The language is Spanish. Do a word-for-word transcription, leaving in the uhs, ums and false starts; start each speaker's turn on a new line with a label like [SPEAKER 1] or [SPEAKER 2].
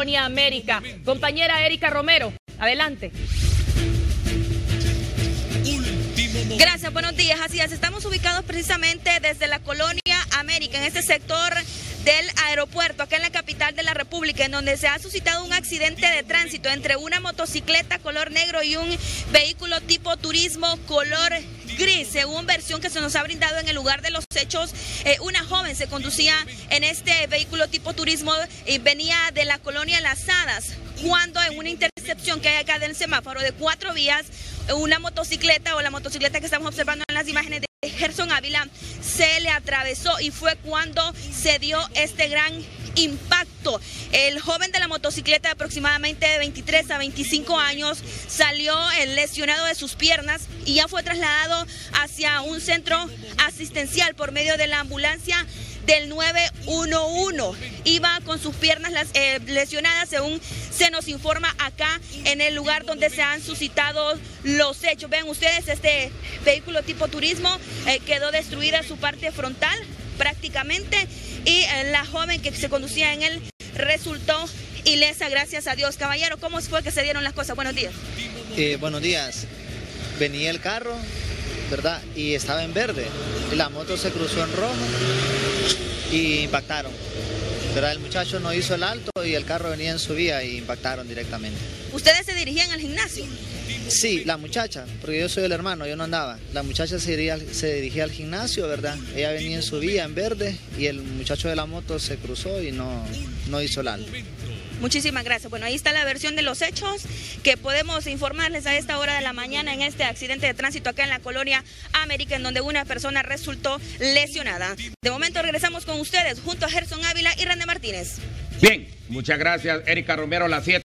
[SPEAKER 1] Colonia América. Compañera Erika Romero, adelante.
[SPEAKER 2] Gracias, buenos días. Así es, estamos ubicados precisamente desde la Colonia América, en este sector del aeropuerto, acá en la capital de la República, en donde se ha suscitado un accidente de tránsito entre una motocicleta color negro y un vehículo tipo turismo color gris. Según versión que se nos ha brindado en el lugar de los hechos, eh, una joven se conducía en este vehículo tipo turismo y venía de la colonia Las Hadas, cuando en una intercepción que hay acá del semáforo de cuatro vías, una motocicleta o la motocicleta que estamos observando en las imágenes de Gerson Ávila se le atravesó y fue cuando se dio este gran impacto. El joven de la motocicleta, de aproximadamente de veintitrés a veinticinco años, salió lesionado de sus piernas y ya fue trasladado hacia un centro asistencial por medio de la ambulancia del nueve uno uno. Iba con sus piernas las, eh, lesionadas, según se nos informa acá en el lugar donde se han suscitado los hechos. Ven ustedes, este vehículo tipo turismo eh, quedó destruida su parte frontal prácticamente, y eh, la joven que se conducía en él resultó ilesa, gracias a Dios. Caballero, ¿cómo fue que se dieron las cosas? Buenos días.
[SPEAKER 3] Eh, buenos días. Venía el carro, ¿verdad? Y estaba en verde. Y la moto se cruzó en rojo y impactaron. ¿Verdad? El muchacho no hizo el alto y el carro venía en su vía y impactaron directamente.
[SPEAKER 2] ¿Ustedes se dirigían al gimnasio?
[SPEAKER 3] Sí, la muchacha, porque yo soy el hermano, yo no andaba. La muchacha se dirigía, se dirigía al gimnasio, ¿verdad? Ella venía en su vía en verde y el muchacho de la moto se cruzó y no, no hizo el alto.
[SPEAKER 2] Muchísimas gracias. Bueno, ahí está la versión de los hechos que podemos informarles a esta hora de la mañana en este accidente de tránsito acá en la Colonia América, en donde una persona resultó lesionada. De momento regresamos con ustedes junto a Gerson Ávila y René Martínez.
[SPEAKER 4] Bien, muchas gracias, Erika Romero, las siete.